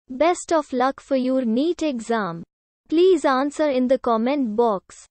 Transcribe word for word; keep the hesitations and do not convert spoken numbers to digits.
Best of luck for your NEET exam. Please answer in the comment box.